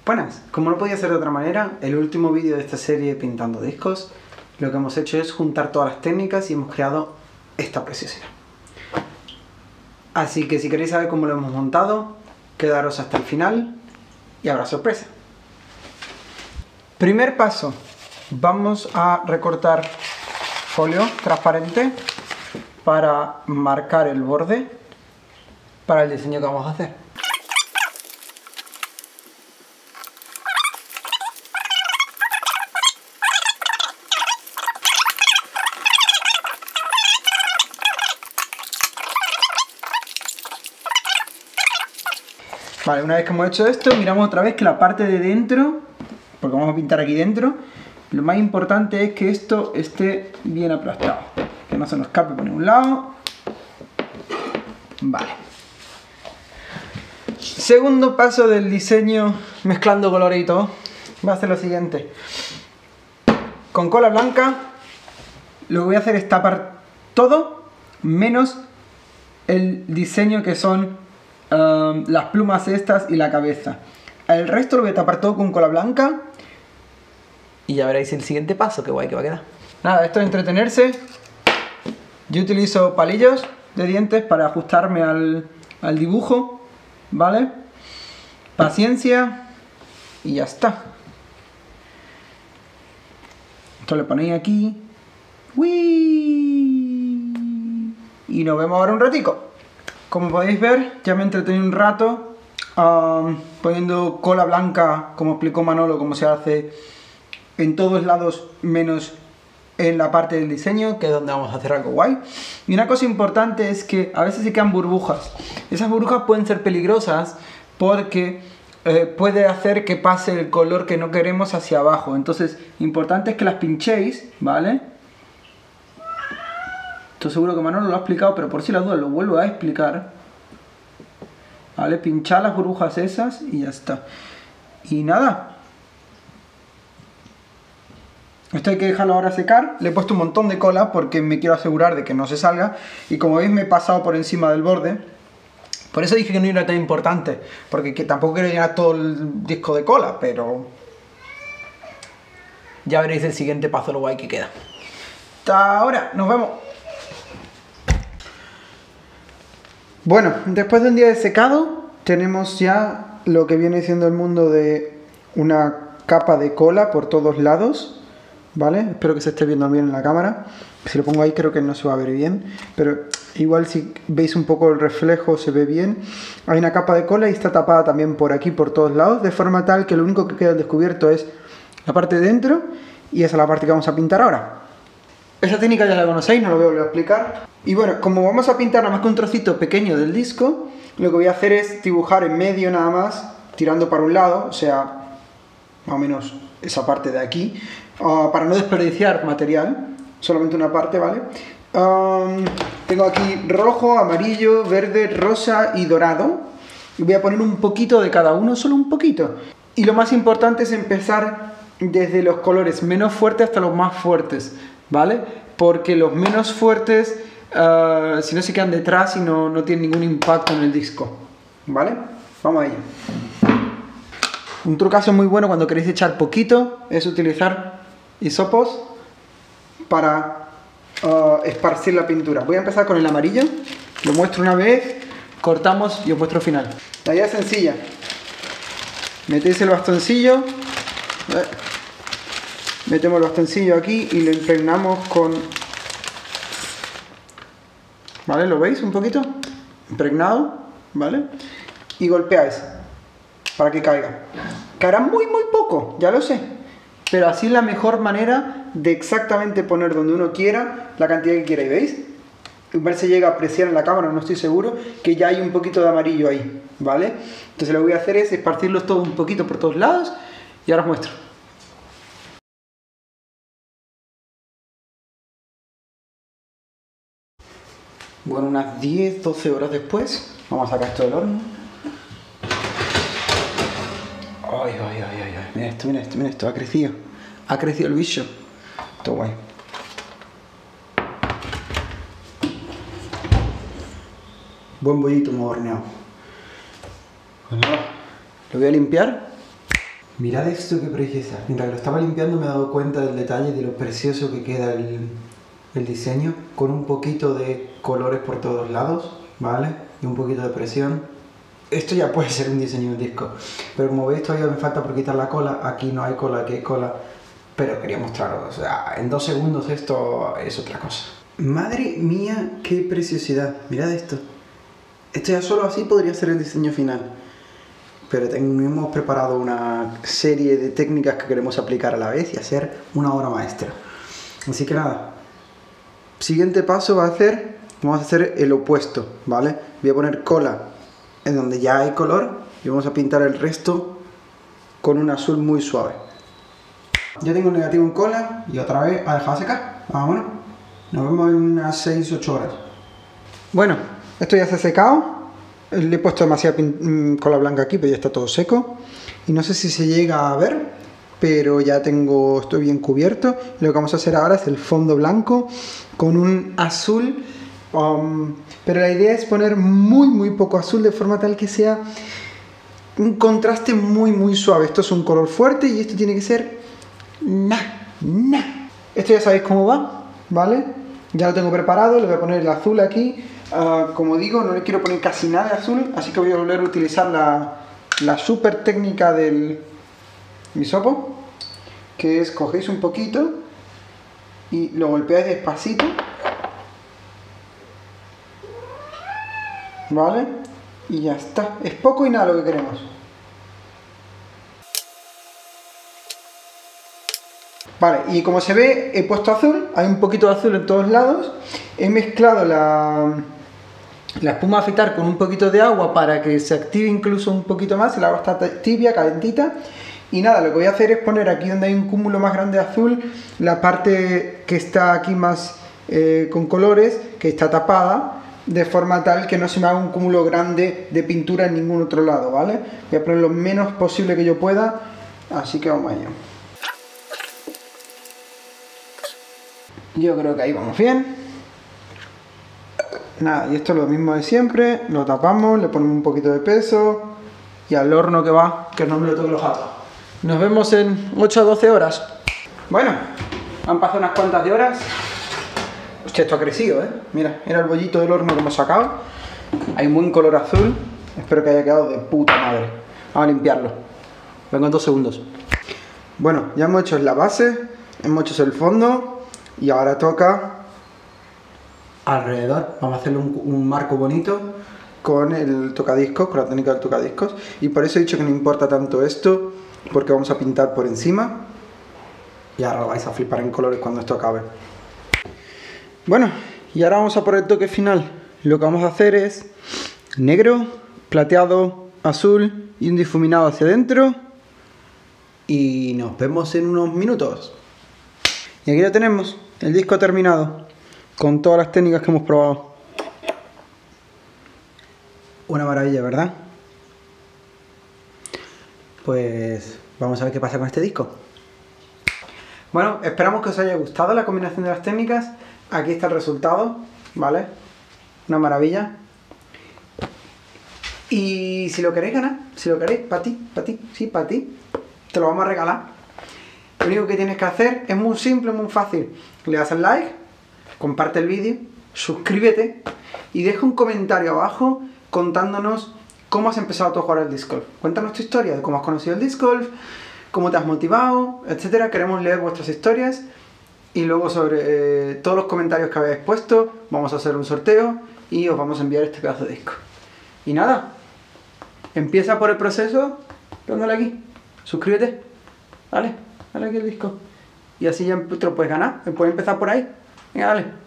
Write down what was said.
Buenas, como no podía ser de otra manera, el último vídeo de esta serie Pintando Discos, lo que hemos hecho es juntar todas las técnicas y hemos creado esta preciosidad. Así que si queréis saber cómo lo hemos montado, quedaros hasta el final y habrá sorpresa. Primer paso, vamos a recortar folio transparente para marcar el borde para el diseño que vamos a hacer. Vale, una vez que hemos hecho esto, miramos otra vez que la parte de dentro, porque vamos a pintar aquí dentro, lo más importante es que esto esté bien aplastado, que no se nos escape por ningún lado. Vale. Segundo paso del diseño mezclando colores y todo, va a ser lo siguiente. Con cola blanca, lo que voy a hacer es tapar todo, menos el diseño que son las plumas estas y la cabeza. El resto lo voy a tapar todo con cola blanca y ya veréis el siguiente paso, qué guay que va a quedar. Nada, esto es entretenerse. Yo utilizo palillos de dientes para ajustarme al dibujo, ¿vale? Paciencia y ya está. Esto le ponéis aquí. ¡Uy! Y nos vemos ahora un ratico. Como podéis ver, ya me entretení un rato poniendo cola blanca, como explicó Manolo, como se hace en todos lados menos en la parte del diseño, que es donde vamos a hacer algo guay. Y una cosa importante es que a veces se quedan burbujas. Esas burbujas pueden ser peligrosas porque puede hacer que pase el color que no queremos hacia abajo. Entonces, importante es que las pinchéis, ¿vale? Estoy seguro que Manolo lo ha explicado, pero por si las dudas lo vuelvo a explicar. Vale, pinchad las burbujas esas y ya está. Y nada. Esto hay que dejarlo ahora secar. Le he puesto un montón de cola porque me quiero asegurar de que no se salga. Y como veis me he pasado por encima del borde. Por eso dije que no era tan importante. Porque tampoco quiero llenar todo el disco de cola, pero ya veréis el siguiente paso lo guay que queda. Hasta ahora, nos vemos. Bueno, después de un día de secado, tenemos ya lo que viene siendo el mundo de una capa de cola por todos lados, ¿vale? Espero que se esté viendo bien en la cámara. Si lo pongo ahí creo que no se va a ver bien, pero igual si veis un poco el reflejo se ve bien. Hay una capa de cola y está tapada también por aquí, por todos lados, de forma tal que lo único que queda al descubierto es la parte de dentro y esa es la parte que vamos a pintar ahora. Esa técnica ya la conocéis, no lo voy a volver a explicar. Y bueno, como vamos a pintar nada más que un trocito pequeño del disco, lo que voy a hacer es dibujar en medio nada más, tirando para un lado, o sea, más o menos esa parte de aquí, para no desperdiciar material, solamente una parte, ¿vale? Tengo aquí rojo, amarillo, verde, rosa y dorado. Y voy a poner un poquito de cada uno, solo un poquito. Y lo más importante es empezar desde los colores menos fuertes hasta los más fuertes, ¿vale? Porque los menos fuertes, si no se quedan detrás y no tienen ningún impacto en el disco, ¿vale? Vamos a ello. Un trucazo muy bueno cuando queréis echar poquito es utilizar hisopos para esparcir la pintura. Voy a empezar con el amarillo, lo muestro una vez, cortamos y os muestro el final. La idea es sencilla. Metéis el bastoncillo, metemos el bastoncillo aquí y lo impregnamos con... ¿Vale? ¿Lo veis un poquito? Impregnado, ¿vale? Y golpeáis para que caiga. Caerá muy poco, ya lo sé. Pero así es la mejor manera de exactamente poner donde uno quiera la cantidad que quiera. ¿Y veis? Igual se llega a apreciar en la cámara, no estoy seguro, que ya hay un poquito de amarillo ahí, ¿vale? Entonces lo que voy a hacer es esparcirlos todo un poquito por todos lados y ahora os muestro. Bueno, unas 10-12 horas después, vamos a sacar esto del horno. Ay, mira esto, ha crecido el bicho. Esto guay. Buen bollito hemos horneado. Bueno, lo voy a limpiar Mirad esto, qué belleza. Mientras lo estaba limpiando me he dado cuenta del detalle, de lo precioso que queda el diseño, con un poquito de colores por todos lados, ¿vale? Y un poquito de presión. Esto ya puede ser un diseño de un disco, pero como veis todavía me falta por quitar la cola. Aquí no hay cola, aquí hay cola, pero quería mostraros, o sea, en 2 segundos esto es otra cosa. Madre mía, qué preciosidad, mirad esto. Esto ya solo así podría ser el diseño final. Pero hemos preparado una serie de técnicas que queremos aplicar a la vez y hacer una obra maestra. Así que nada, siguiente paso vamos a hacer el opuesto, ¿vale? Voy a poner cola en donde ya hay color y vamos a pintar el resto con un azul muy suave. Ya tengo el negativo en cola y otra vez a dejar secar. Vámonos. Nos vemos en unas 6-8 horas. Bueno, esto ya se ha secado. Le he puesto demasiada cola blanca aquí, pero ya está todo seco. Y no sé si se llega a ver, pero ya estoy bien cubierto. Lo que vamos a hacer ahora es el fondo blanco con un azul. Pero la idea es poner muy poco azul, de forma tal que sea un contraste muy suave. Esto es un color fuerte y esto tiene que ser Esto ya sabéis cómo va, ¿vale? Ya lo tengo preparado, le voy a poner el azul aquí. Como digo, no le quiero poner casi nada de azul, así que voy a volver a utilizar la super técnica del hisopo, que es cogéis un poquito y lo golpeáis despacito, ¿vale? Y ya está, es poco y nada lo que queremos. Vale, y como se ve, he puesto azul, hay un poquito de azul en todos lados. He mezclado la espuma a afeitar con un poquito de agua para que se active incluso un poquito más. El agua está tibia, calentita. Y nada, lo que voy a hacer es poner aquí donde hay un cúmulo más grande de azul, la parte que está aquí más con colores, que está tapada, de forma tal que no se me haga un cúmulo grande de pintura en ningún otro lado, ¿vale? Voy a poner lo menos posible que yo pueda, así que vamos allá. Yo creo que ahí vamos bien. Nada, y esto es lo mismo de siempre. Lo tapamos, le ponemos un poquito de peso y al horno que va, que no me lo toque los gatos. Nos vemos en 8 a 12 horas. Bueno, han pasado unas cuantas de horas. Hostia, esto ha crecido, ¿eh? Mira el bollito del horno que hemos sacado. Hay un buen color azul. Espero que haya quedado de puta madre. Vamos a limpiarlo. Vengo en 2 segundos. Bueno, ya hemos hecho la base, hemos hecho el fondo. Y ahora toca alrededor. Vamos a hacerle un marco bonito con el tocadiscos, con la técnica del tocadiscos. Y por eso he dicho que no importa tanto esto, porque vamos a pintar por encima. Y ahora lo vais a flipar en colores cuando esto acabe. Bueno, y ahora vamos a por el toque final. Lo que vamos a hacer es negro, plateado, azul y un difuminado hacia adentro. Y nos vemos en unos minutos. Y aquí lo tenemos, el disco terminado, con todas las técnicas que hemos probado. Una maravilla, ¿verdad? Pues vamos a ver qué pasa con este disco. Bueno, esperamos que os haya gustado la combinación de las técnicas. Aquí está el resultado, ¿vale? Una maravilla. Y si lo queréis ganar, si lo queréis, para ti, sí, para ti, te lo vamos a regalar. Lo único que tienes que hacer es muy simple, muy fácil. Le das al like, comparte el vídeo, suscríbete y deja un comentario abajo contándonos cómo has empezado tú a jugar al disc golf. Cuéntanos tu historia de cómo has conocido el disc golf, cómo te has motivado, etcétera. Queremos leer vuestras historias y luego sobre todos los comentarios que habéis puesto vamos a hacer un sorteo y os vamos a enviar este pedazo de disco. Y nada, empieza por el proceso dándole aquí, suscríbete, dale aquí el disco y así ya te lo puedes ganar, puedes empezar por ahí, venga dale.